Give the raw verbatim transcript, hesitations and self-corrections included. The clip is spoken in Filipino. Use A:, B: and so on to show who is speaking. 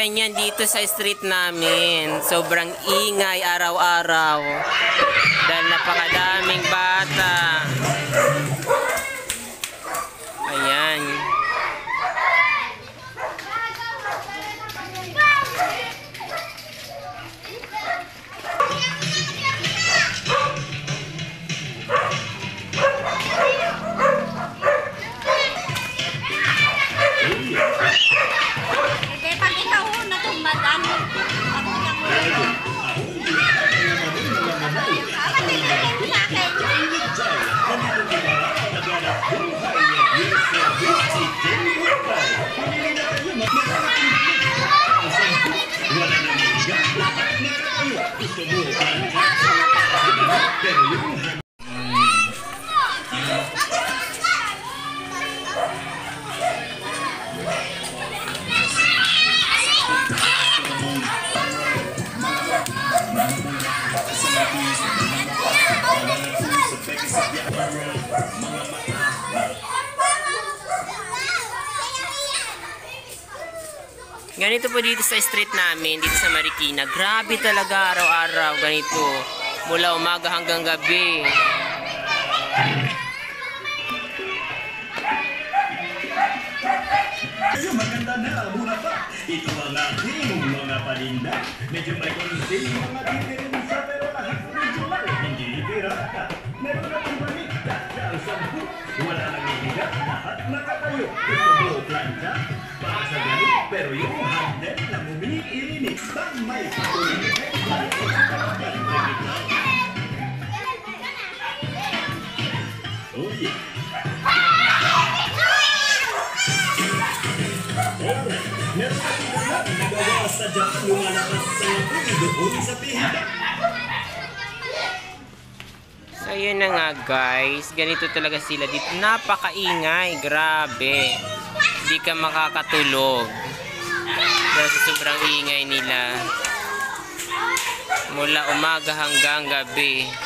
A: ganyan dito sa street namin. Sobrang ingay araw-araw. Dahil napakadaming bata. Ayan. Ganito po dito sa street namin, dito sa Marikina. Grabe talaga araw-araw ganito. Mula umaga hanggang gabi.
B: Medyo maganda na, muna pa. Ito ang aking mga paninda. Medyo may konting mga diferensya, pero lahat original. Hindi pirata. Meron na ang manikta, dahil sampu. Wala nang ihiga, lahat nakatayo. Ito mo planta, para sa ganit. Pero yung handle na umiinig, bang may patuloy. Oh yeah. Meron ka tingnan na nagawa sa Jack lumalabas sa lakoy doon sa pihita.
A: So yun na nga guys, ganito talaga sila dito. Napakaingay, grabe. Hindi ka makakatulog dahil sa sobrang ingay nila mula umaga hanggang gabi.